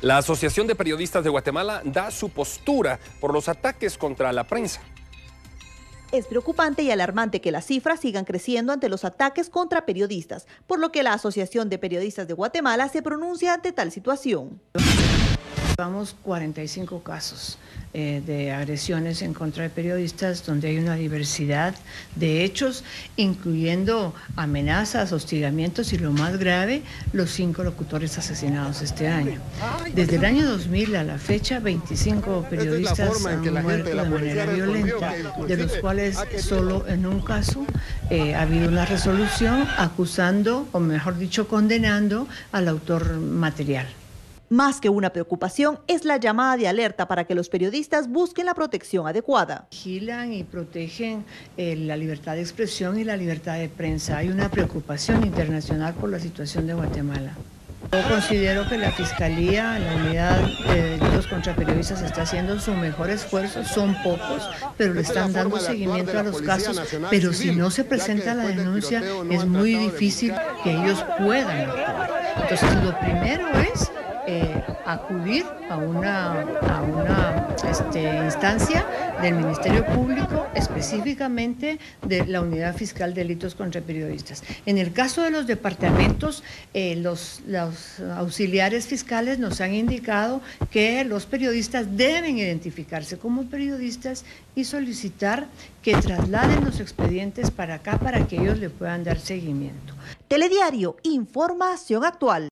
La Asociación de Periodistas de Guatemala da su postura por los ataques contra la prensa. Es preocupante y alarmante que las cifras sigan creciendo ante los ataques contra periodistas, por lo que la Asociación de Periodistas de Guatemala se pronuncia ante tal situación. Llevamos 45 casos de agresiones en contra de periodistas, donde hay una diversidad de hechos, incluyendo amenazas, hostigamientos y, lo más grave, los 5 locutores asesinados este año. Desde el año 2000 a la fecha, 25 periodistas han muerto de manera violenta, de los cuales solo en un caso ha habido una resolución acusando, o mejor dicho, condenando al autor material. Más que una preocupación, es la llamada de alerta para que los periodistas busquen la protección adecuada. Vigilan y protegen la libertad de expresión y la libertad de prensa. Hay una preocupación internacional por la situación de Guatemala. Yo considero que la Fiscalía, la Unidad de Delitos contra Periodistas, está haciendo su mejor esfuerzo. Son pocos, pero le están dando seguimiento a los casos. Pero si no se presenta la denuncia, es muy difícil que ellos puedan actuar. Entonces, lo primero es acudir a una instancia del Ministerio Público, específicamente de la Unidad Fiscal de Delitos contra Periodistas. En el caso de los departamentos, los auxiliares fiscales nos han indicado que los periodistas deben identificarse como periodistas y solicitar que trasladen los expedientes para acá para que ellos le puedan dar seguimiento. Telediario, información actual.